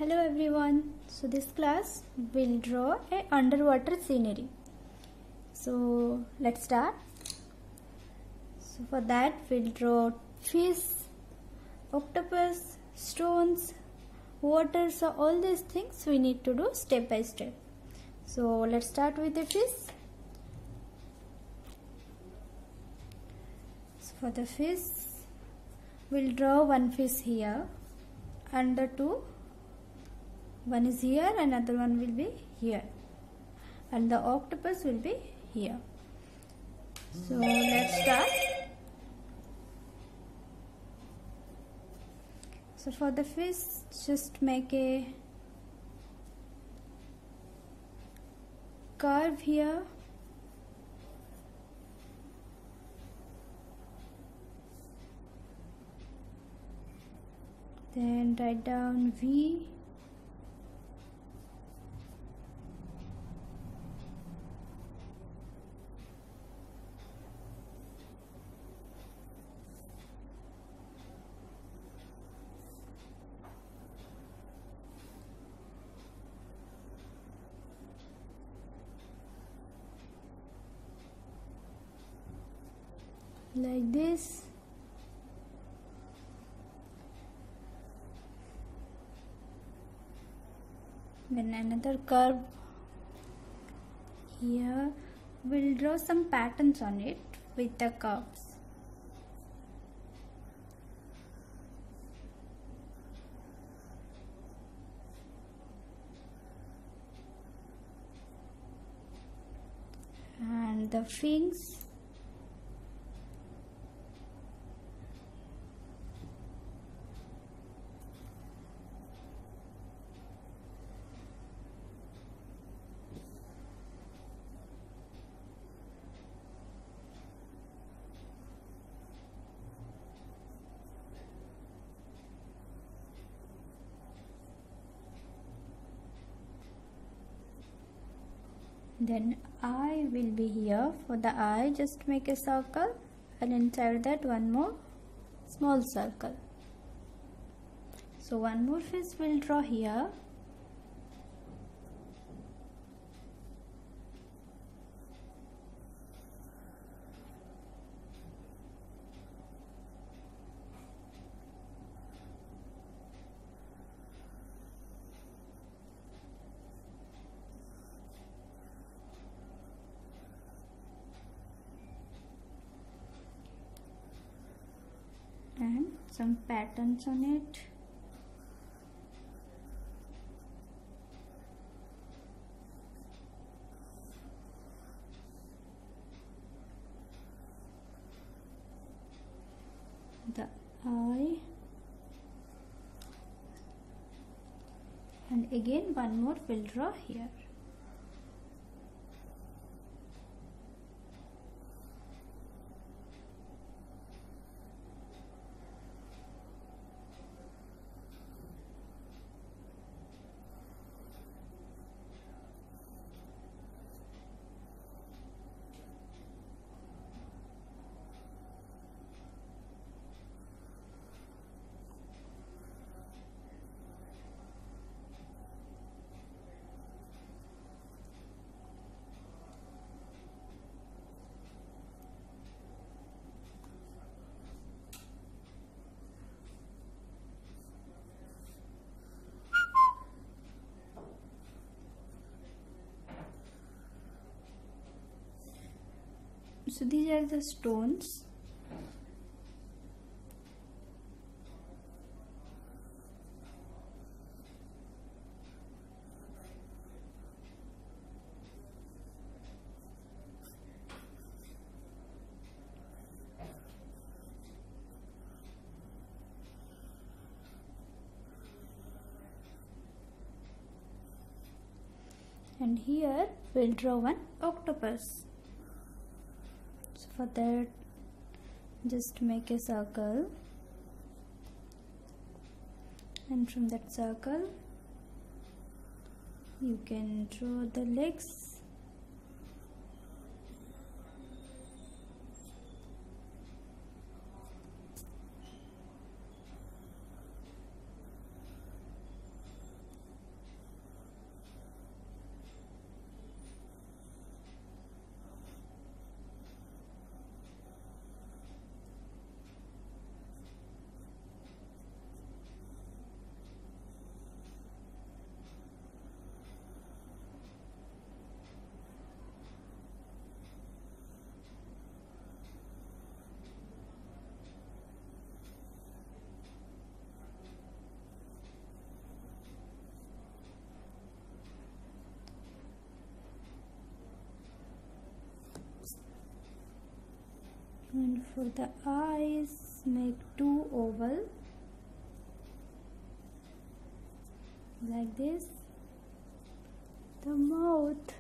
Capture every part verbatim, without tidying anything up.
Hello everyone. So this class will draw a underwater scenery. So let's start. So for that we'll draw fish, octopus, stones, water. So all these things we need to do step by step. So let's start with the fish. So for the fish we'll draw one fish here and the two. One is here, another one will be here, and the octopus will be here. So let's start. So for the fish, just make a curve here. Then write down V. Like this. Then another curve here. We'll draw some patterns on it with the curves. And the fins. Then eye will be here. For the eye, just make a circle and inside that one more small circle. So one more fish will draw here. And some patterns on it. The eye, and again one more will draw here. So these are the stones. And here we'll draw one octopus. So for that, just make a circle, and from that circle you can draw the legs. And for the eyes, make two oval like this. The mouth,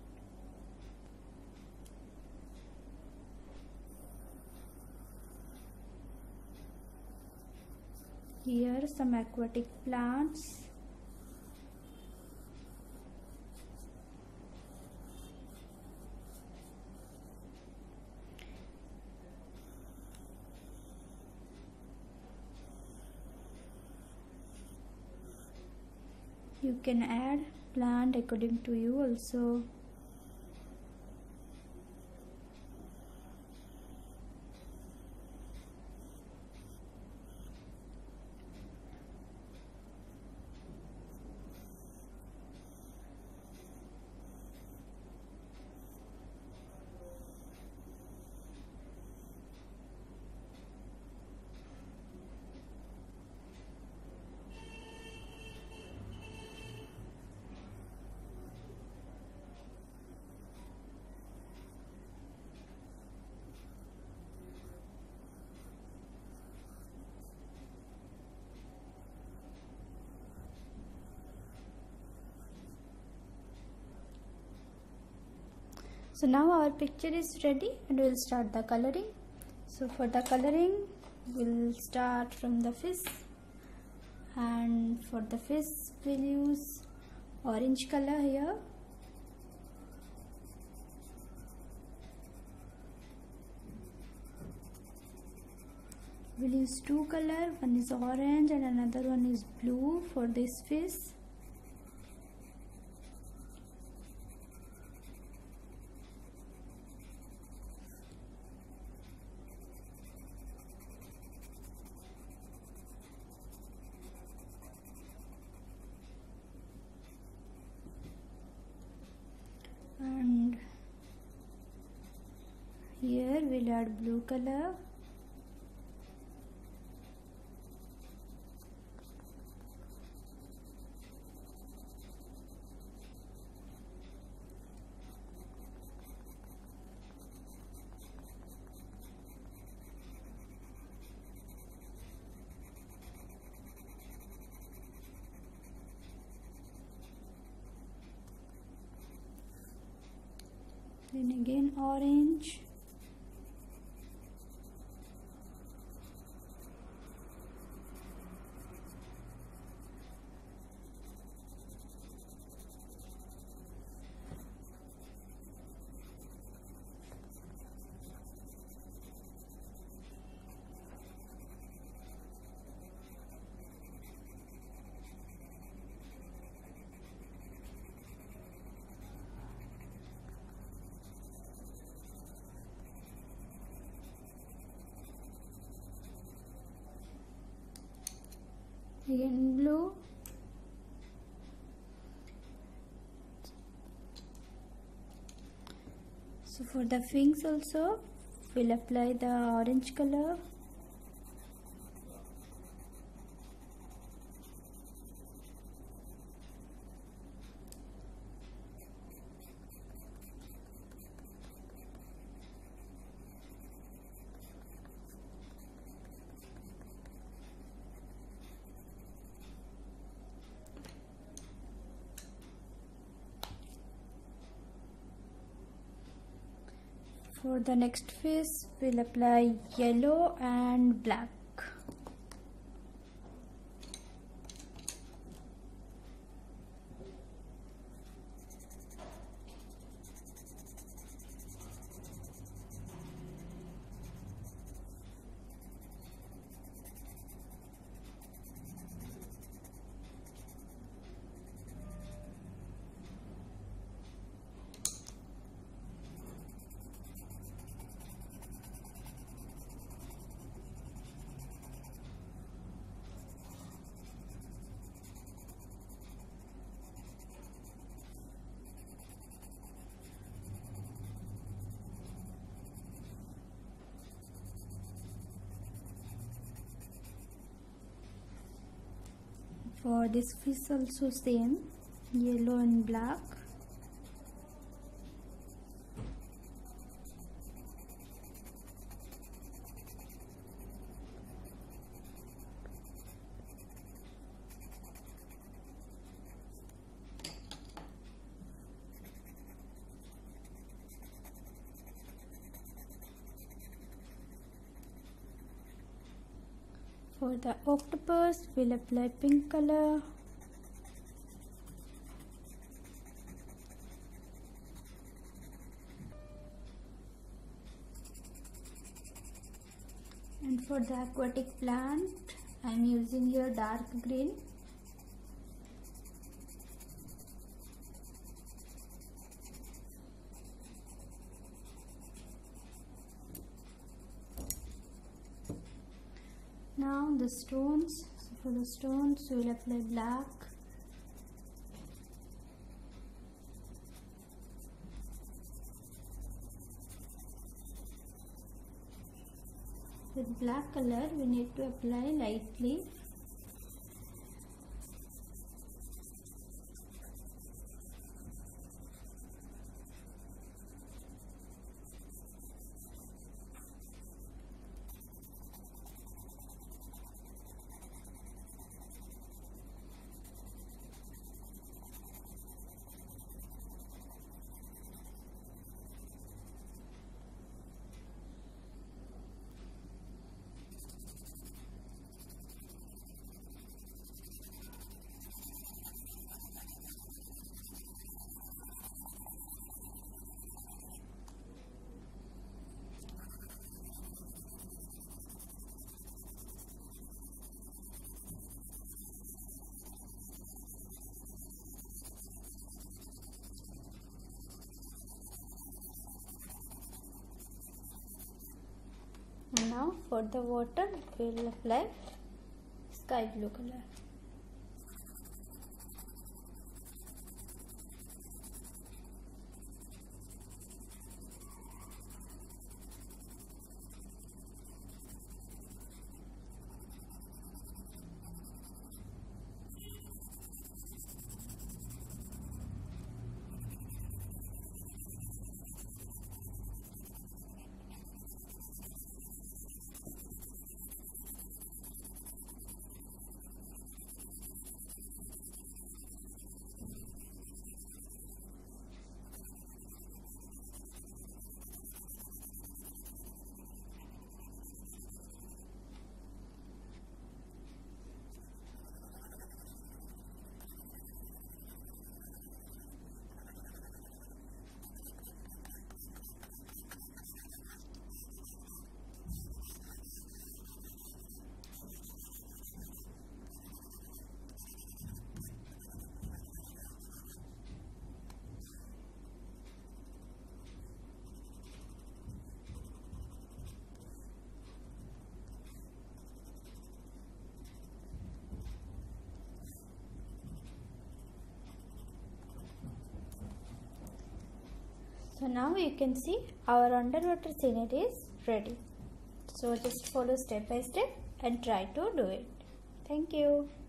here some aquatic plants. You can add plant according to you also. So now our picture is ready and we'll start the coloring. So for the coloring, we'll start from the fish, and for the fish we'll use orange color here. We'll use two color, one is orange and another one is blue for this fish. And here we'll add blue color. Then again orange. Again blue. So for the wings also we'll apply the orange color. For the next fish, we'll apply yellow and black. For this fish also same, yellow and black. For the octopus, we'll apply pink color. And for the aquatic plant, I am using here dark green. Now the stones, so for the stones we will apply black. With black color we need to apply lightly. And now for the water we will apply sky blue color. So now you can see our underwater scenery is ready. So just follow step by step and try to do it. Thank you.